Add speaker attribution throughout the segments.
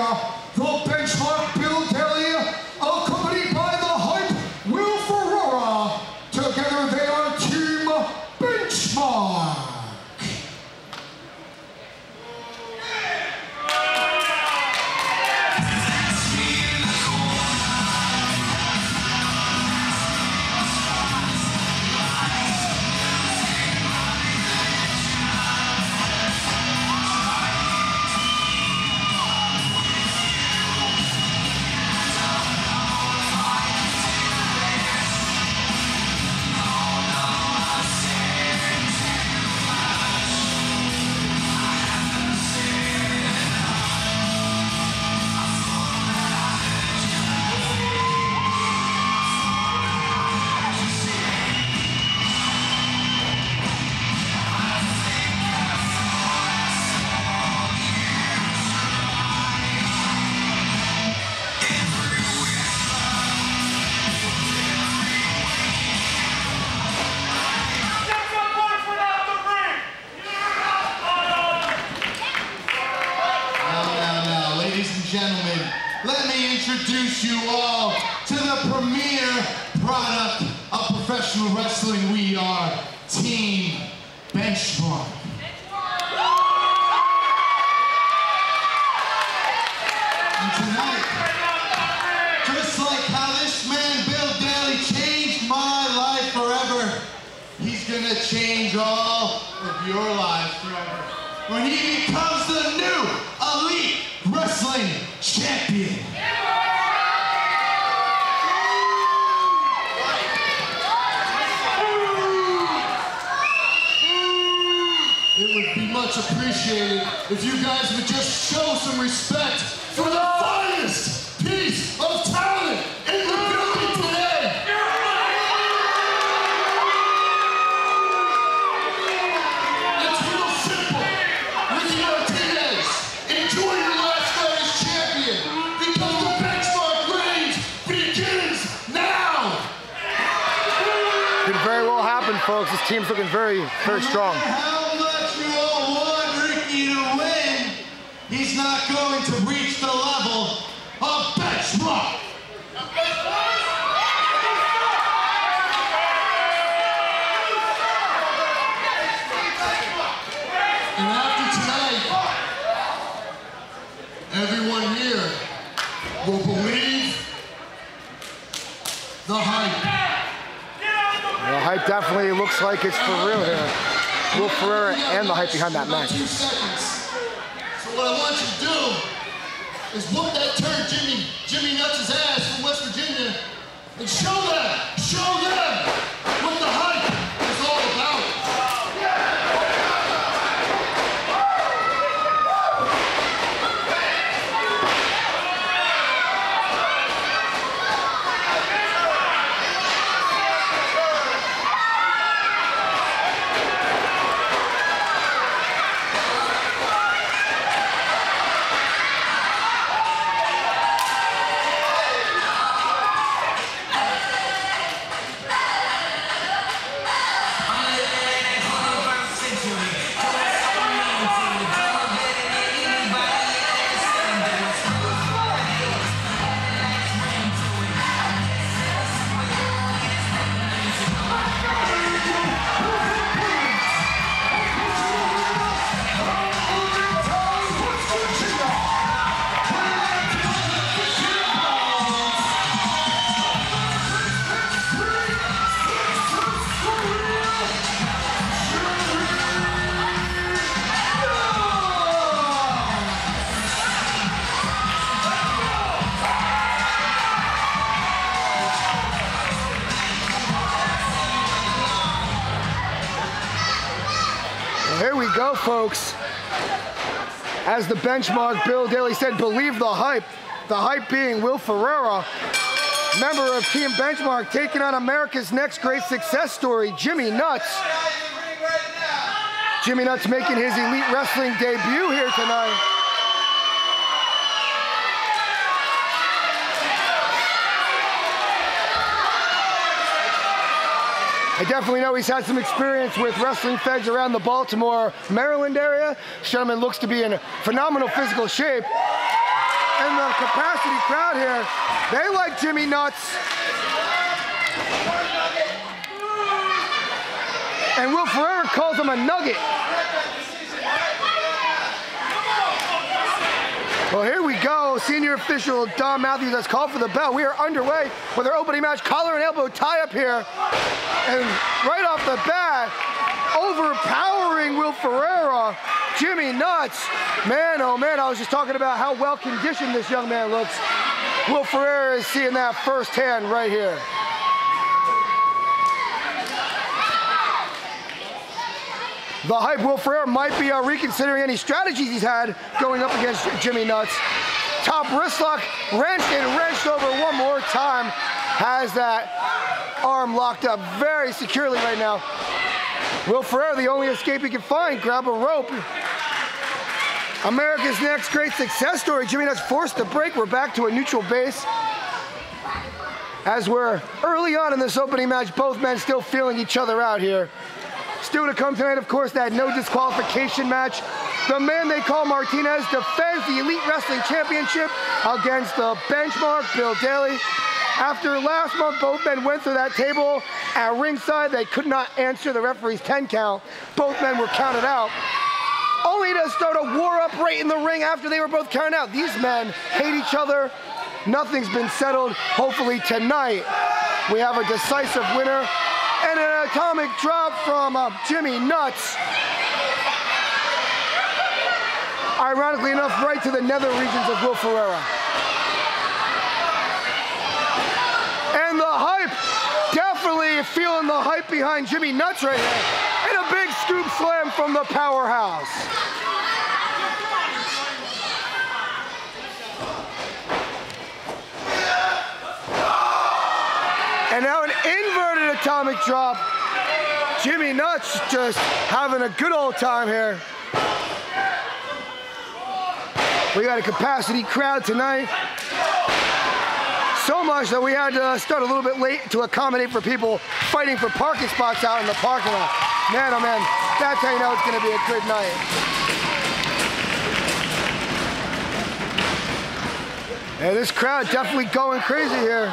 Speaker 1: the Benchmark Bill Daly, accompanied by the Hype Will Ferrara. Together they are Team Benchmark.
Speaker 2: Gentlemen, let me introduce you all to the premier product of professional wrestling. We are Team Benchmark. And tonight, just like how this man, Bill Daly, changed my life forever, he's gonna change all of your lives forever when he becomes the new Elite Wrestling Champion. It would be much appreciated if you guys would just show some respect for the finest piece of talent in the building today. It's real simple. Ricky Martinez, enjoy your last fight as champion, because the Benchmark reigns begins now.
Speaker 3: Could very well happen, folks. This team's looking very, very strong.
Speaker 2: No matter how much you all want Ricky to win, he's not going to reach the level of Benchmark. And after tonight, everyone here will believe the hype.
Speaker 3: The hype definitely looks like it's for real here. Will Ferrara and the hype behind that match.
Speaker 2: 2 seconds. So what I want you to do is whoop that turd Jimmy Nuts' ass from West Virginia and show them what the hype is all about.
Speaker 3: Here we go, folks. As the Benchmark Bill Daly said, believe the hype. The hype being Will Ferrara, member of Team Benchmark, taking on America's next great success story, Jimmy Nuts. Jimmy Nuts making his Elite Wrestling debut here tonight. I definitely know he's had some experience with wrestling feds around the Baltimore, Maryland area. This gentleman looks to be in phenomenal physical shape. in the capacity crowd here, they like Jimmy Nuts. And Will Ferrara calls him a nugget. Well, here we go. Senior official Don Matthews has called for the bell. We are underway with our opening match, collar and elbow tie-up here. And right off the bat, overpowering Will Ferrara, Jimmy Nuts. Man, oh man, I was just talking about how well-conditioned this young man looks. Will Ferrara is seeing that firsthand right here. The Hype, Will Ferrara, might be reconsidering any strategies he's had going up against Jimmy Nuts. Top wrist lock, wrenched and wrenched over one more time. Has that arm locked up very securely right now. Will Ferrara, the only escape he can find, grab a rope. America's next great success story. Jimmy Nuts forced to break. We're back to a neutral base. As we're early on in this opening match, both men still feeling each other out here. Still to come tonight, of course, that no disqualification match. The man they call Martinez defends the Elite Wrestling Championship against the Benchmark, Bill Daly. After last month, both men went through that table at ringside. They could not answer the referee's 10 count. Both men were counted out, only to start a war up right in the ring after they were both counted out. These men hate each other. Nothing's been settled. Hopefully tonight, we have a decisive winner. And an atomic drop from Jimmy Nuts. Ironically enough, right to the nether regions of Will Ferrara. And the Hype, definitely feeling the hype behind Jimmy Nuts right here. And a big scoop slam from the powerhouse. And now an inverted atomic drop. Jimmy Nuts just having a good old time here. We got a capacity crowd tonight. So much that we had to start a little bit late to accommodate for people fighting for parking spots out in the parking lot. Man, oh man, that's how you know it's gonna be a good night. Yeah, this crowd definitely going crazy here.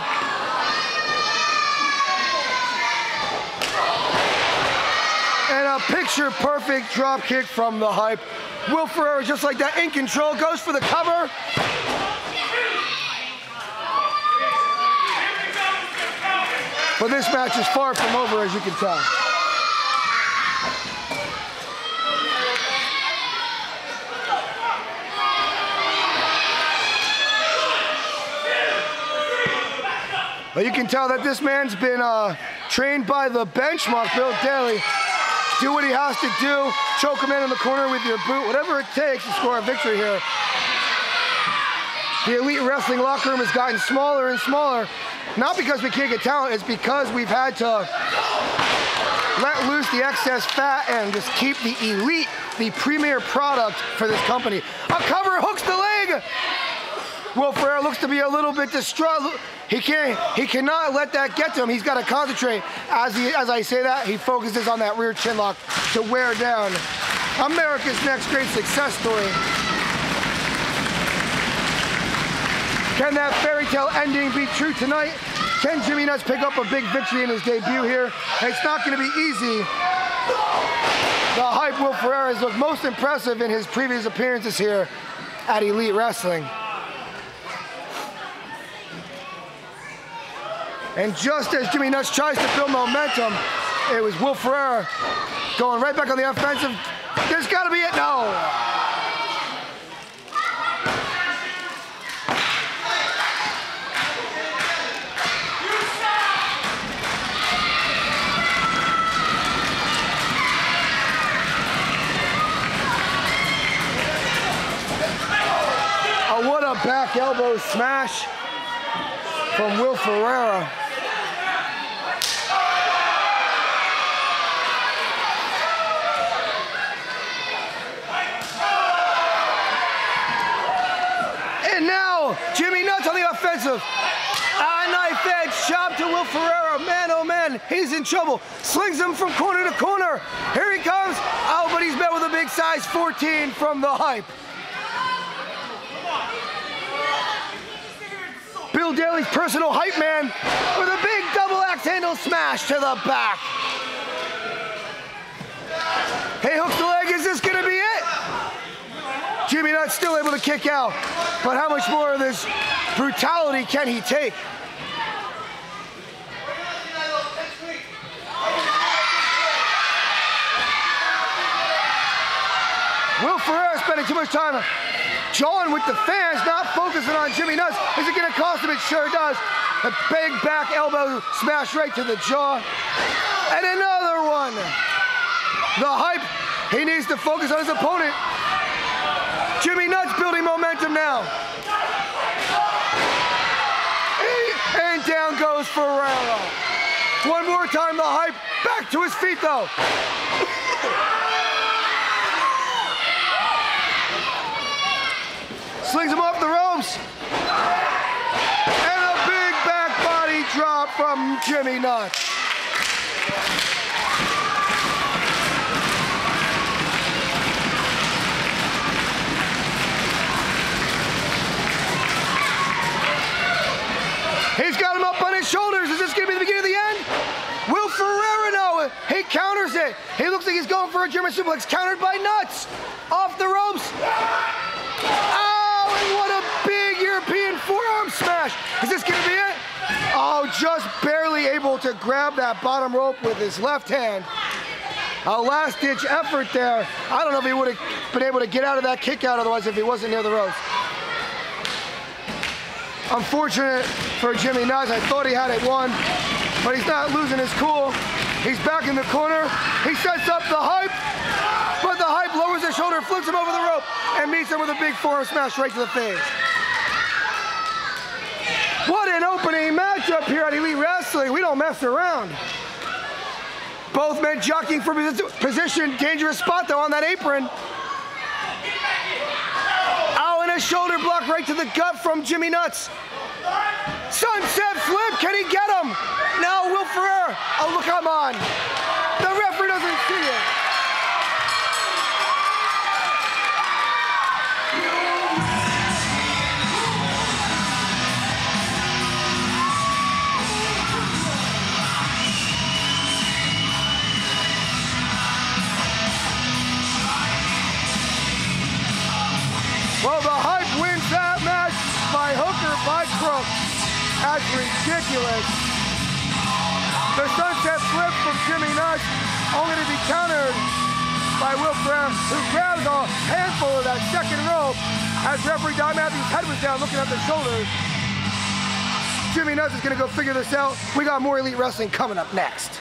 Speaker 3: And a picture-perfect drop kick from the Hype. Will Ferrara, just like that, in control, goes for the cover. But this match is far from over, as you can tell. But you can tell that this man's been trained by the Benchmark, Bill Daly. Do what he has to do, choke him in the corner with your boot, whatever it takes to score a victory here. The Elite Wrestling locker room has gotten smaller and smaller, not because we can't get talent, it's because we've had to let loose the excess fat and just keep the Elite, the premier product for this company. A cover, hooks the leg! Will Ferrara looks to be a little bit distraught. He cannot let that get to him. He's got to concentrate. As I say that, he focuses on that rear chin lock to wear down America's next great success story. Can that fairy tale ending be true tonight? Can Jimmy Nuts pick up a big victory in his debut here? It's not going to be easy. The Hype, Will Ferrara, has looked most impressive in his previous appearances here at Elite Wrestling. And just as Jimmy Nuts tries to build momentum, it was Will Ferrara going right back on the offensive. There's got to be it. No. Oh, what a back elbow smash from Will Ferrara. And now, Jimmy Nuts on the offensive. A knife edge chop to Will Ferrara. Man, oh man, he's in trouble. Slings him from corner to corner. Here he comes. Oh, but he's met with a big size 14 from the Hype. Bill Daly's personal hype man with a big double axe handle smash to the back. Hey, hooks the leg, is this gonna be it? Jimmy Nuts still able to kick out, but how much more of this brutality can he take? Will Ferrara spending too much time jawing with the fans, not focusing on Jimmy Nuts. Is it gonna cost him? It sure does. A big back elbow smash right to the jaw. And another one. The hype, he needs to focus on his opponent. Jimmy Nuts building momentum now. And down goes Ferrara. One more time, the hype, back to his feet though. Slings him off the ropes. And a big back body drop from Jimmy Nuts. He's got him up on his shoulders. Is this going to be the beginning of the end? Will Ferrara know? He counters it. He looks like he's going for a German suplex, countered by Nuts. Off the ropes. Oh, and what a big European forearm smash. Is this going to be it? Oh, just barely able to grab that bottom rope with his left hand. A last-ditch effort there. I don't know if he would have been able to get out of that kick out otherwise if he wasn't near the ropes. Unfortunate for Jimmy Nuts. I thought he had it won, but he's not losing his cool. He's back in the corner. He sets up the hype, but the hype lowers his shoulder, flips him over the rope, and meets him with a big forearm smash right to the face. What an opening matchup here at Elite Wrestling. We don't mess around. Both men jockeying for position. Dangerous spot, though, on that apron. Oh, and a shoulder block right to the gut from Jimmy Nuts. Sunset flip, can he get him? No, Will Ferrara. Oh, look, I'm on. The referee doesn't see it. Well, the hype wins that match by hook or by crook. That's ridiculous. The sunset flip from Jimmy Nuts only to be countered by Will Ferrara, who grabs a handful of that second rope as referee Don Matthews' head was down looking at the shoulders. Jimmy Nuts is going to go figure this out. We got more Elite Wrestling coming up next.